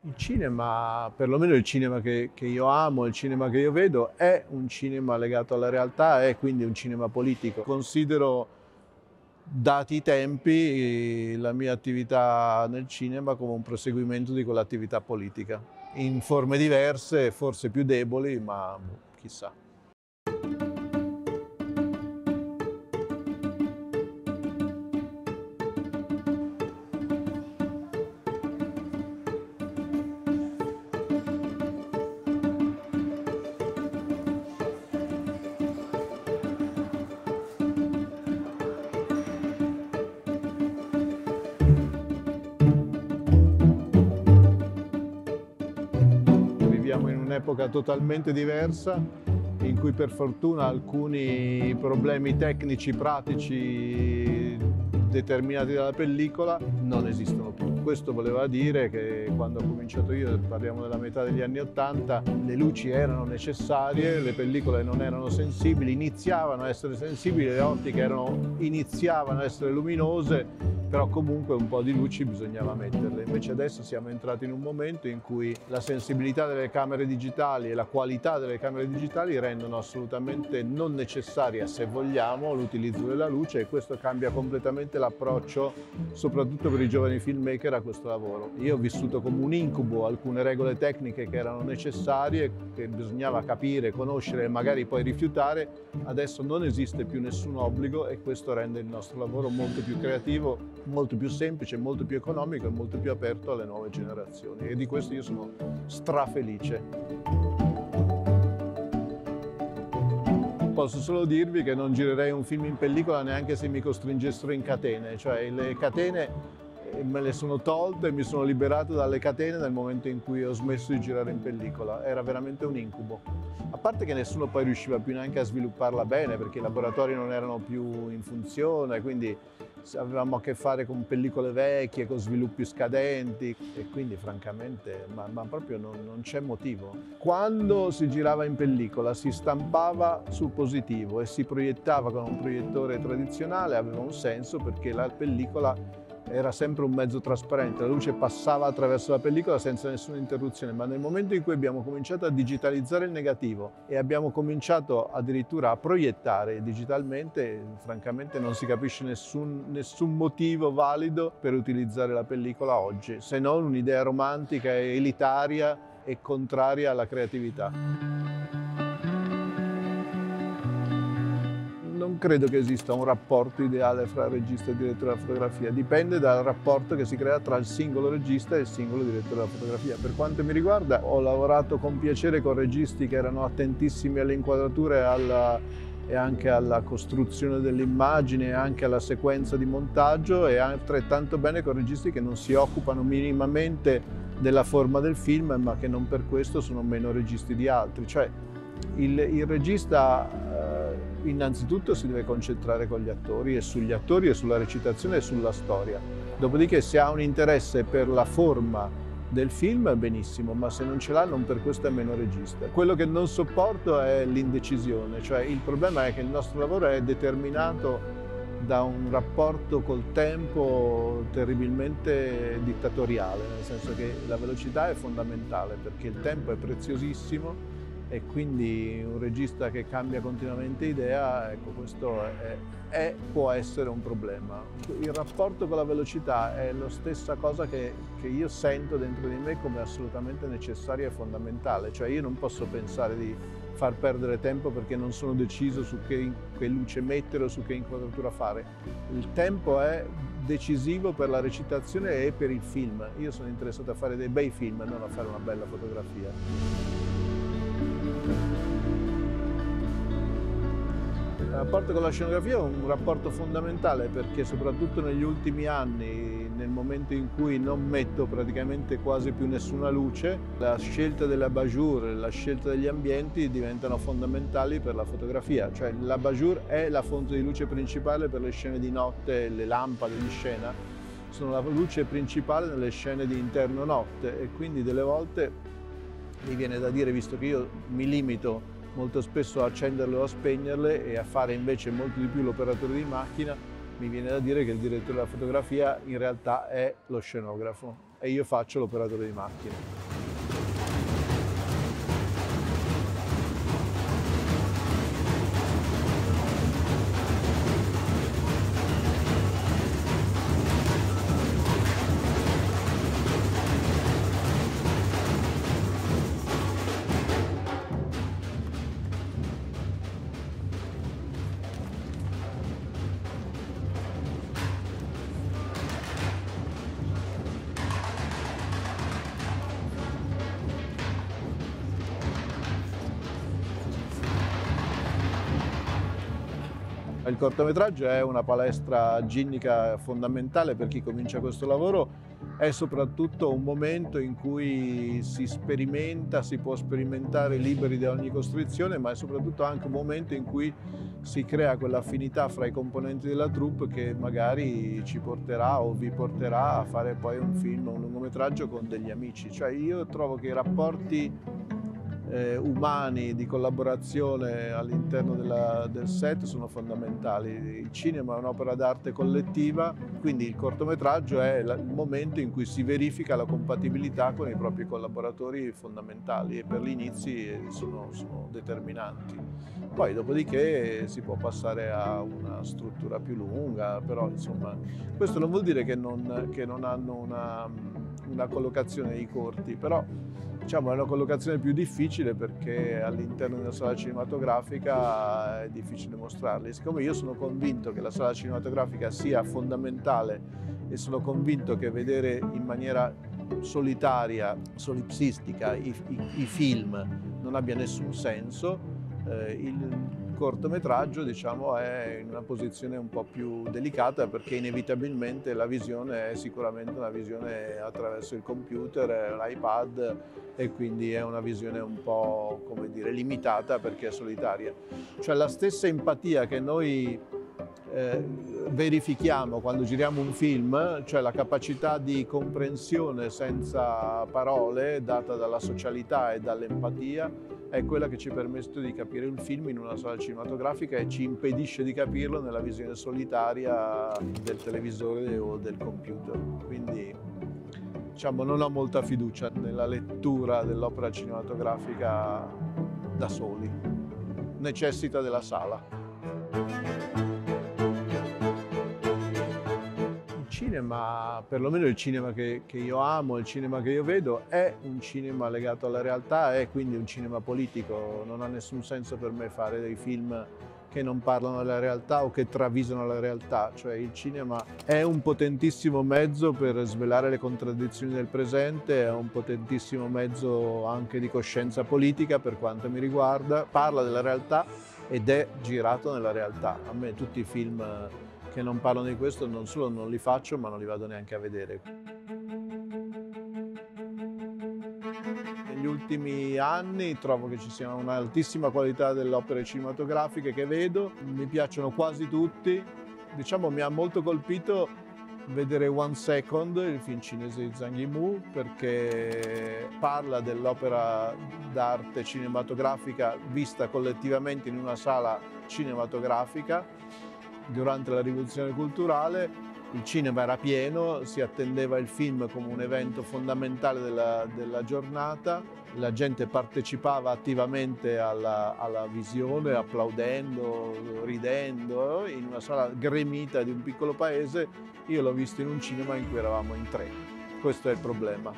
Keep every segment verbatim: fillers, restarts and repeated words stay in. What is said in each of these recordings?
Il cinema, perlomeno il cinema che, che io amo, il cinema che io vedo, è un cinema legato alla realtà, è quindi un cinema politico. Considero, dati i tempi, la mia attività nel cinema come un proseguimento di quell'attività politica, in forme diverse, forse più deboli, ma chissà. Viviamo in un'epoca totalmente diversa, in cui per fortuna alcuni problemi tecnici, pratici determinati dalla pellicola non esistono più. Questo voleva dire che quando ho cominciato io, parliamo della metà degli anni Ottanta, le luci erano necessarie, le pellicole non erano sensibili, iniziavano a essere sensibili, le ottiche erano, iniziavano a essere luminose, però comunque un po' di luci bisognava metterle. Invece adesso siamo entrati in un momento in cui la sensibilità delle camere digitali e la qualità delle camere digitali rendono assolutamente non necessaria, se vogliamo, l'utilizzo della luce, e questo cambia completamente l'approccio, soprattutto per i giovani filmmaker, a questo lavoro. Io ho vissuto come un incubo alcune regole tecniche che erano necessarie, che bisognava capire, conoscere e magari poi rifiutare. Adesso non esiste più nessun obbligo e questo rende il nostro lavoro molto più creativo, molto più semplice, molto più economico e molto più aperto alle nuove generazioni, e di questo io sono strafelice. Posso solo dirvi che non girerei un film in pellicola neanche se mi costringessero in catene, cioè le catene me le sono tolte, mi sono liberato dalle catene nel momento in cui ho smesso di girare in pellicola, era veramente un incubo. A parte che nessuno poi riusciva più neanche a svilupparla bene, perché i laboratori non erano più in funzione, quindi avevamo a che fare con pellicole vecchie, con sviluppi scadenti, e quindi francamente ma, ma proprio non, non c'è motivo. Quando si girava in pellicola si stampava sul positivo e si proiettava con un proiettore tradizionale, aveva un senso perché la pellicola era sempre un mezzo trasparente, la luce passava attraverso la pellicola senza nessuna interruzione, ma nel momento in cui abbiamo cominciato a digitalizzare il negativo e abbiamo cominciato addirittura a proiettare digitalmente, francamente non si capisce nessun, nessun motivo valido per utilizzare la pellicola oggi, se non un'idea romantica e elitaria e contraria alla creatività. Non credo che esista un rapporto ideale fra regista e direttore della fotografia, dipende dal rapporto che si crea tra il singolo regista e il singolo direttore della fotografia. Per quanto mi riguarda, ho lavorato con piacere con registi che erano attentissimi alle inquadrature alla, e anche alla costruzione dell'immagine e anche alla sequenza di montaggio, e altrettanto bene con registi che non si occupano minimamente della forma del film, ma che non per questo sono meno registi di altri. Cioè, il, il regista eh, innanzitutto si deve concentrare con gli attori e sugli attori e sulla recitazione e sulla storia. Dopodiché, se ha un interesse per la forma del film, benissimo, ma se non ce l'ha non per questo è meno regista. Quello che non sopporto è l'indecisione, cioè il problema è che il nostro lavoro è determinato da un rapporto col tempo terribilmente dittatoriale, nel senso che la velocità è fondamentale perché il tempo è preziosissimo, e quindi un regista che cambia continuamente idea, ecco, questo è, è, può essere un problema. Il rapporto con la velocità è la stessa cosa che, che io sento dentro di me come assolutamente necessaria e fondamentale, cioè io non posso pensare di far perdere tempo perché non sono deciso su che, che luce mettere o su che inquadratura fare. Il tempo è decisivo per la recitazione e per il film. Io sono interessato a fare dei bei film, non a fare una bella fotografia. Il rapporto con la scenografia è un rapporto fondamentale perché soprattutto negli ultimi anni, nel momento in cui non metto praticamente quasi più nessuna luce, la scelta dell'abat-jour, la scelta degli ambienti diventano fondamentali per la fotografia. Cioè l'abat-jour è la fonte di luce principale per le scene di notte, le lampade di scena sono la luce principale nelle scene di interno notte, e quindi delle volte mi viene da dire, visto che io mi limito molto spesso a accenderle o a spegnerle e a fare invece molto di più l'operatore di macchina, mi viene da dire che il direttore della fotografia in realtà è lo scenografo. e io faccio l'operatore di macchina. Il cortometraggio è una palestra ginnica fondamentale per chi comincia questo lavoro, è soprattutto un momento in cui si sperimenta, si può sperimentare liberi da ogni costrizione, ma è soprattutto anche un momento in cui si crea quell'affinità fra i componenti della troupe che magari ci porterà o vi porterà a fare poi un film, un lungometraggio con degli amici. Cioè io trovo che i rapporti Eh, umani di collaborazione all'interno del set sono fondamentali. Il cinema è un'opera d'arte collettiva, quindi il cortometraggio è la, il momento in cui si verifica la compatibilità con i propri collaboratori fondamentali e per gli inizi sono, sono determinanti. Poi dopodiché si può passare a una struttura più lunga, però insomma questo non vuol dire che non, che non hanno una, una collocazione nei corti, però diciamo, è una collocazione più difficile perché all'interno di una sala cinematografica è difficile mostrarli. Siccome io sono convinto che la sala cinematografica sia fondamentale e sono convinto che vedere in maniera solitaria, solipsistica i, i, i film non abbia nessun senso, eh, il cortometraggio diciamo, è in una posizione un po' più delicata perché inevitabilmente la visione è sicuramente una visione attraverso il computer, l'iPad e quindi è una visione un po' come dire limitata perché è solitaria. Cioè la stessa empatia che noi eh, verifichiamo quando giriamo un film, cioè la capacità di comprensione senza parole data dalla socialità e dall'empatia, è quella che ci permette di capire il film in una sala cinematografica e ci impedisce di capirlo nella visione solitaria del televisore o del computer. Quindi diciamo, non ho molta fiducia nella lettura dell'opera cinematografica da soli, necessita della sala. Il cinema, perlomeno il cinema che, che io amo, il cinema che io vedo, è un cinema legato alla realtà, è quindi un cinema politico. Non ha nessun senso per me fare dei film che non parlano della realtà o che travisano la realtà. Cioè il cinema è un potentissimo mezzo per svelare le contraddizioni del presente, è un potentissimo mezzo anche di coscienza politica per quanto mi riguarda, parla della realtà ed è girato nella realtà. A me tutti i film che non parlano di questo non solo non li faccio, ma non li vado neanche a vedere. Negli ultimi anni trovo che ci sia un'altissima qualità delle opere cinematografiche che vedo, mi piacciono quasi tutti. Diciamo mi ha molto colpito vedere One Second, il film cinese di Zhang Yimou, perché parla dell'opera d'arte cinematografica vista collettivamente in una sala cinematografica. Durante la rivoluzione culturale il cinema era pieno, si attendeva il film come un evento fondamentale della, della giornata, la gente partecipava attivamente alla, alla visione, applaudendo, ridendo, in una sala gremita di un piccolo paese. Io l'ho visto in un cinema in cui eravamo in tre. Questo è il problema.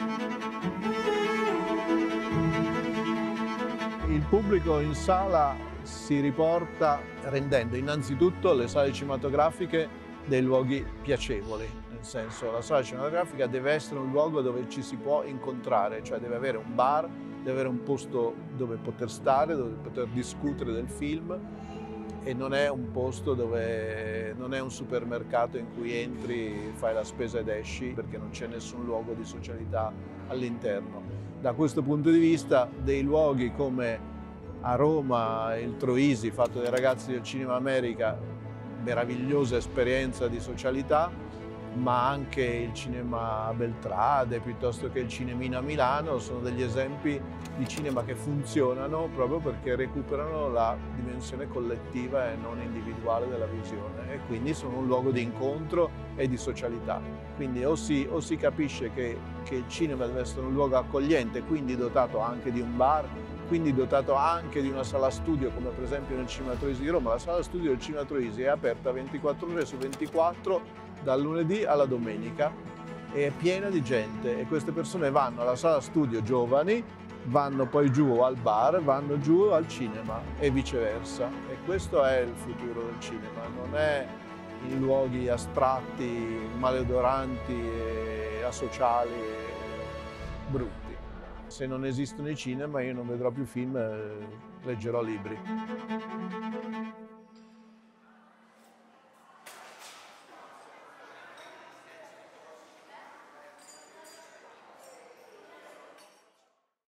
Il pubblico in sala si riporta rendendo innanzitutto le sale cinematografiche dei luoghi piacevoli, nel senso la sala cinematografica deve essere un luogo dove ci si può incontrare, cioè deve avere un bar, deve avere un posto dove poter stare, dove poter discutere del film e non è un posto dove, non è un supermercato in cui entri, fai la spesa ed esci perché non c'è nessun luogo di socialità all'interno. Da questo punto di vista dei luoghi come a Roma il Troisi, fatto dai ragazzi del Cinema America, meravigliosa esperienza di socialità, ma anche il cinema Beltrade, piuttosto che il Cinemino a Milano, sono degli esempi di cinema che funzionano proprio perché recuperano la dimensione collettiva e non individuale della visione, e quindi sono un luogo di incontro e di socialità. Quindi o si, o si capisce che, che il cinema deve essere un luogo accogliente, quindi dotato anche di un bar, quindi dotato anche di una sala studio, come per esempio nel Cinema Troisi di Roma. La sala studio del Cinema Troisi è aperta ventiquattro ore su ventiquattro, dal lunedì alla domenica, e è piena di gente, e queste persone vanno alla sala studio giovani, vanno poi giù al bar, vanno giù al cinema e viceversa. E questo è il futuro del cinema, non è in luoghi astratti, maleodoranti e asociali e brutti. Se non esistono i cinema io non vedrò più film, leggerò libri.